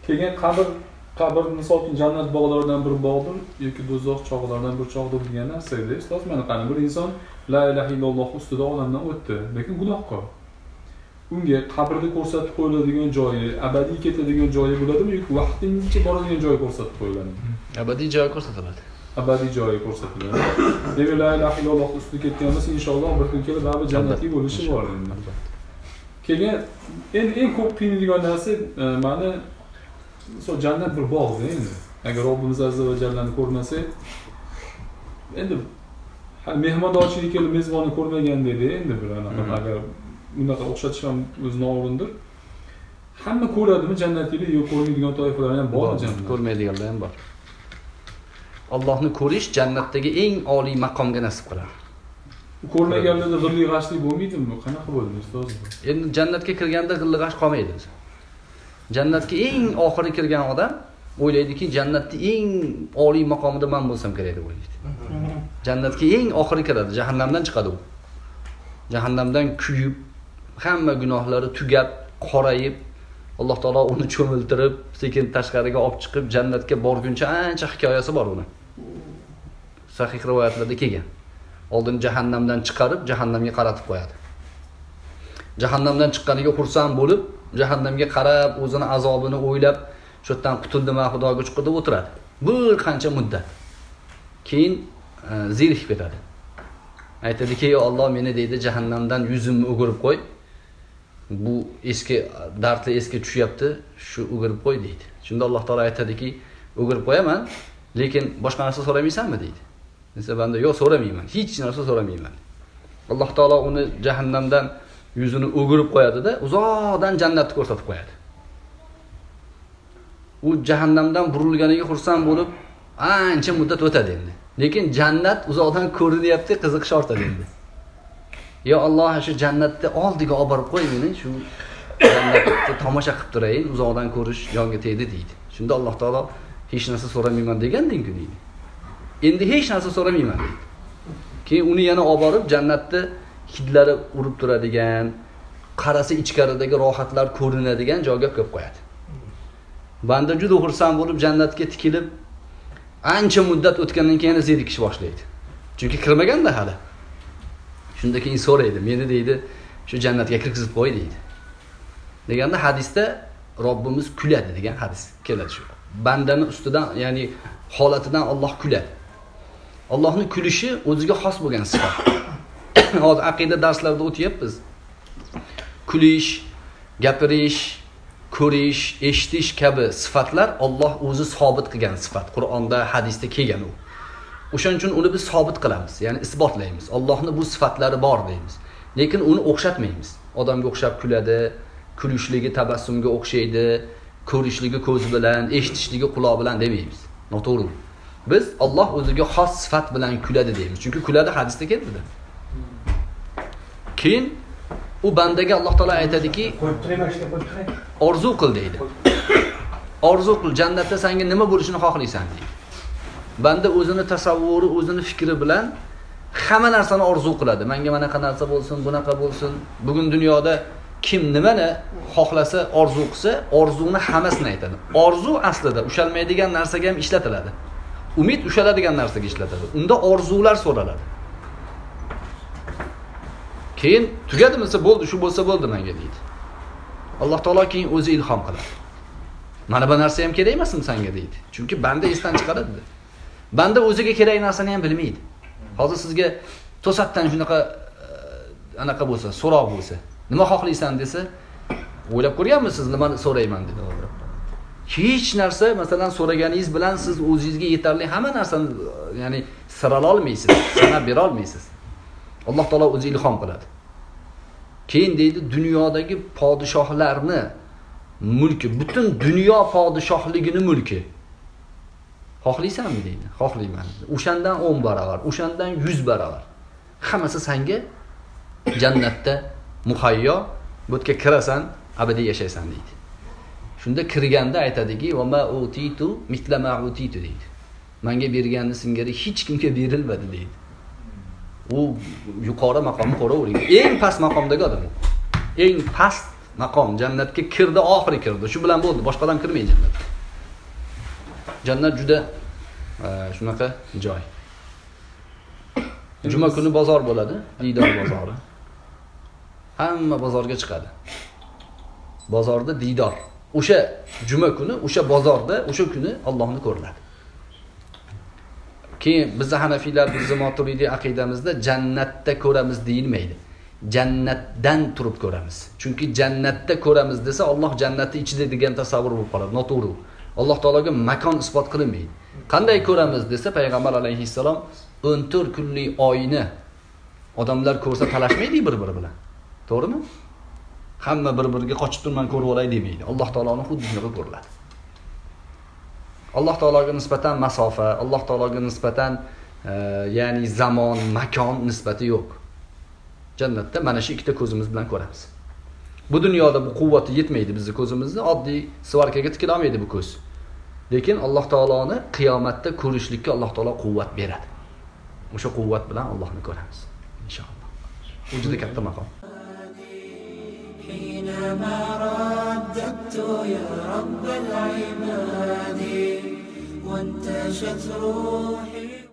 Keyin qabr misol uchun jannat bog'laridan bir bog'dir yoki do'zax chog'laridan bir chog'dir degan narsa edi. Ustoz, mana qani bir inson la ilaha illalloh ustida olamdan o'tdi, lekin gunohkor. Unga qabrni ko'rsatib qo'yiladigan joyi, abadiy ketadigan joyi bo'ladimi yoki vaqtincha boradigan joyi ko'rsatib qo'yiladimi? Abadiy joy ko'rsatiladi. Abadiy joyi ko'rsatiladi. Demak, la ilaha illalloh ustida ketganimiz inshaalloh bir kun kelib baribir jannatga bo'lishi bor endi. Keyin eng ko'p qiynaydigan narsa meni jannat bir bog'da endi. Agar Robbimiz azza va jallani ko'rmasak, endi mehmondorchilik kelib mezbonni ko'rmagan dedi endi bir anaqa agar bunaqa o'xshatish ham o'zi noo'rindir. Hamma ko'radimi jannatlikni yo'q ko'rmaydigan toifalar ham bor jannatda. Ko'rmaydiganlar ham bor. Allohni ko'rish jannatdagi eng oliy maqomga nasib qiladi. Ko'rmaganlarda g'illi g'ashlik bo'lmaydimi? Qanaqa bo'ladi ustoz? Endi jannatga kirganda g'illi g'ash qolmaydi. Jannatga eng oxiri kirgan odam o'ylaydiki, jannatning eng oliy maqomida men bo'lsam kerak deb o'ylaydi. Jannatga eng oxiri kiradi, jahannamdan chiqadi u. Jahannamdan kuyib, hamma gunohlari tugab, qorayib, Alloh taolo uni cho'miltirib, sekin tashqariga olib chiqib, jannatga borguncha ancha hikoyasi bor uni. Sahih rivoyatlarda kelgan. Oldin jahannamdan chiqarib, jahannamga qaratib qo'yadi. Jahannamdan chiqqaniga xursand bo'lib, jahannamga qarab, o'zini azobini o'ylab, shu yerdan qutuldim, Xudoga shukur deb o'tiradi. Bir qancha muddat. Keyin zerikib ketadi. Aytadiki, "Ey Alloh, meni deydi jahannamdan yuzimni o'girib qo'y. Bu eski dardli esga tushyapti, shu o'girib qo'y" deydi. Shunda Alloh taolo aytadiki, "O'girib qo'yaman, lekin boshqa narsa so'ramaysanmi?" deydi. Desa banda, "Yo'q, so'ramayman. Hech narsa so'ramayman." Alloh taolo uni jahannamdan yuzini o'girib qo'yadi-da, uzoqdan jannatni ko'rsatib qo'yadi. U jahannamdan burilganiga xursand bo'lib, ancha muddat o'tadi endi. Lekin jannat uzoqdan ko'rinyapti, qiziqish ortadi endi. "Ya Alloh, shu jannatni oldiga olib borib qo'y meni, shu jannatni tomosha qilib turayin, uzoqdan ko'rish jonga tegdi" deydi. Shunda Alloh taolo "Hech narsa so'ramayman" deganding-ku deydi. Endi hech narsa so'ramayman deydi. Keyin uni yana olib borib jannatni hidlari urib turadigan, qarasa ichkaridagi rohatlar ko'rinadigan joyga qo'yib qo'yadi. Banda juda xursand bo'lib jannatga tikilib, ancha muddat o'tgandan keyin zerikish boshlaydi. Chunki kirmaganda hali. Shunda keyin so'raydi, "Meni deydi, shu jannatga kirgizib qo'y" deydi. Deganda hadisda Robbimiz kuladi degan hadis keladi shu. Bandani ustidan, ya'ni holatidan Alloh kuladi. Allohning kulishi o'ziga xos bo'lgan sifat. Hozir aqida darslarida o'tyapmiz. Kulish, gapirish, ko'rish, eshitish kabi sifatlar Alloh o'zi sobit qilgan sifat. Qur'onda, hadisda kelgan u. O'shaning uchun uni biz sobit qilamiz, ya'ni isbotlaymiz. Allohning bu sifatlari bor deymiz. Lekin uni o'xshatmaymiz. Odamga o'xshab kuladi, kulishligi tabassumga o'xshaydi, ko'rishligi ko'z bilan, eshitishligi quloq bilan demaymiz. Noto'g'ri. Biz Alloh o'ziga xos sifat bilan kuladi deymiz. Chunki kuladi hadisda keldi. Keyin u bandaga Alloh taolo aytadiki, "Orzu qil" deydi. "Orzu qil, jannatda senga nima bo'lishini xohlaysan" deydi. Banda o'zini tasavvuri, o'zini fikri bilan hamma narsani orzu qiladi. Menga manaqa narsa bo'lsin, bunaqa bo'lsin. Bugun dunyoda kim nimani xohlasa, orzu qilsa, orzuni hammasini aytadi. Orzu aslida ushalmaydigan narsaga ham ishlatiladi. Umid ushaladigan narsaga ishlatiladi. Unda orzular so'raladi. Keyin tugadimi, bo'ldi, shu bo'lsa bo'ldi menga deydi. Alloh taolo keyin o'zi ilhom qiladi. "Mana bu narsa ham kerak emasmi senga" deydi. Chunki banda esdan chiqaradi. Banda o'ziga kerak narsani ham bilmaydi. Hozir sizga to'satdan shunaqa anaqa bo'lsa, so'roq bo'lsa, "Nima xohlaysan" desa, o'ylab ko'rganmisiz nimani so'rayman dedi. Hech narsa, masalan, so'raganingiz bilan siz o'zingizga yetarli hamma narsani, ya'ni sirala olmaysiz, sanab bera olmaysiz. Alloh taolo o'zi ilhom qiladi. Keyin deydi, dunyodagi podshohlarni mulki, butun dunyo podshohligini mulki. Xohlaysanmi deydi. Xohlayman. O'shandan 10 barobar, o'shandan 100 barobar. Hammasi senga jannatda muhayyo, bu yerga kirasan, abadiy yashaysan deydi. Shunda kirganda aytadiki, "Va ma utitu mitla ma utitu" deydi. Menga berganni singari hech kimga berilmadi deydi. U yuqori maqomni ko'ravering. Eng past maqomdagi odam. Eng past maqom. Jannatga kirdi, oxiri kirdi. Shu bilan bo'ldi. Boshqadan kirmaydi jannatga. Jannat juda shunaqa joy. Juma kuni bozor bo'ladi, Diydor bozori. Hamma bozorga chiqadi. Bozorda Diydor. O'sha juma kuni, o'sha bozorda, o'sha kuni Allohni ko'riladi. Keyin bizning Hanafiylar, bizning Maturidiy aqidamizda jannatda ko'ramiz deyilmaydi. Jannatdan turib ko'ramiz. Chunki jannatda ko'ramiz desa Alloh jannatni ichida degan tasavvur bo'lib qoladi, noto'g'ri. Alloh taologa makon isbot qilinmaydi. Qanday ko'ramiz desa payg'ambar alayhissalom 14 kunlik oyni odamlar ko'rsa talashmaydi bir-biri bilan. To'g'rimi? Hamma bir-biriga qochib turman ko'rib olay demaydi. Alloh taoloni xuddi shunday ko'riladi. Alloh taologa nisbatan masofa, Alloh taologa nisbatan ya'ni zamon, makon nisbati yo'q. Jannatda mana shu ikkita ko'zimiz bilan ko'ramiz. Bu dunyoda bu quvvati yetmaydi bizning ko'zimizni, oddiy svarkaga tikila olmaydi bu ko'z. Lekin Alloh taoloni qiyomatda ko'rishlikka Alloh taolo quvvat beradi. O'sha quvvat bilan Allohni ko'ramiz inshaalloh. Bu juda katta maqom. حينما رددت يا رب العباد وانتشت روحي